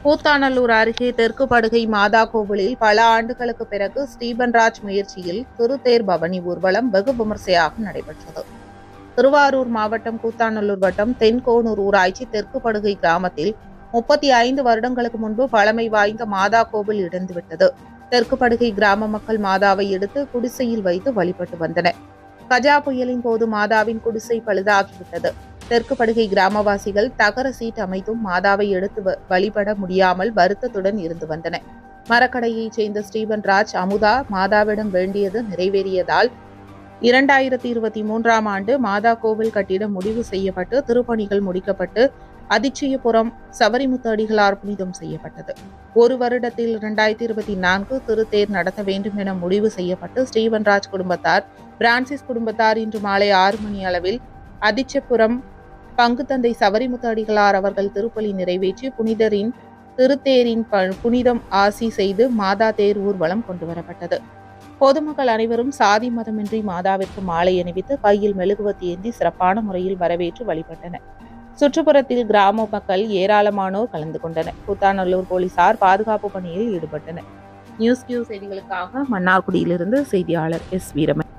கூத்தாநல்லூர் அருகே தெற்கு படுகை மாதா கோவிலில் பல ஆண்டுகளுக்கு பிறகு ஸ்டீபன்ராஜ் முயற்சியில் திருத்தேர் பவனி ஊர்வலம் வெகு விமர்சையாக நடைபெற்றது. திருவாரூர் மாவட்டம் கூத்தாநல்லூர் வட்டம் தென்கோனூர் ஊராட்சி தெற்கு படுகை கிராமத்தில் 35 வருடங்களுக்கு முன்பு பழமை வாய்ந்த மாதா கோவில் இடிந்துவிட்டது. தெற்கு படுகை கிராம மக்கள் மாதாவை எடுத்து குடிசையில் வைத்து வழிபட்டு வந்தனர். கஜா புயலின் போது மாதாவின் குடிசை பழுதாகிவிட்டது. தெற்கு படுகை கிராமவாசிகள் தகர சீட் அமைத்தும் மாதாவை எடுத்து வழிபட முடியாமல் வருத்தத்துடன் இருந்து வந்தனர். மரக்கடையைச் சேர்ந்த ஸ்டீபன்ராஜ் அமுதா மாதாவிடம் வேண்டியது நிறைவேறியதால் 2023ஆம் ஆண்டு மாதா கோவில் கட்டிட முடிவு செய்யப்பட்டு திருப்பணிகள் முடிக்கப்பட்டு அதிச்சயபுரம் சவரிமுத்து அடிகளார் புனிதம் செய்யப்பட்டது. ஒரு வருடத்தில் 2024 திருத்தேர் நடத்த வேண்டும் என முடிவு செய்யப்பட்டு ஸ்டீபன்ராஜ் குடும்பத்தார், பிரான்சிஸ் குடும்பத்தார் இன்று மாலை 6 மணி அளவில் அதிச்சயபுரம் பங்குத்தந்தை சவரிமுத்து அடிகளார் அவர்கள் திருப்பலி நிறைவேற்றி புனிதரின் திருத்தேரின் புனிதம் ஆசி செய்து மாதா தேர் ஊர்வலம் கொண்டுவரப்பட்டது. பொதுமக்கள் அனைவரும் சாதி மதமின்றி மாதாவிற்கு மாலை அணிவித்து கையில் மெழுகுவர்த்தி ஏந்தி சிறப்பான முறையில் வரவேற்று வழிபட்டனர். சுற்றுப்புறத்தில் கிராம மக்கள் ஏராளமானோர் கலந்து கொண்டனர். கூத்தாநல்லூர் போலீசார் பாதுகாப்பு பணியில் ஈடுபட்டனர். நியூஸ் செய்திகளுக்காக மன்னார்குடியிலிருந்து செய்தியாளர் எஸ். வீரமணி.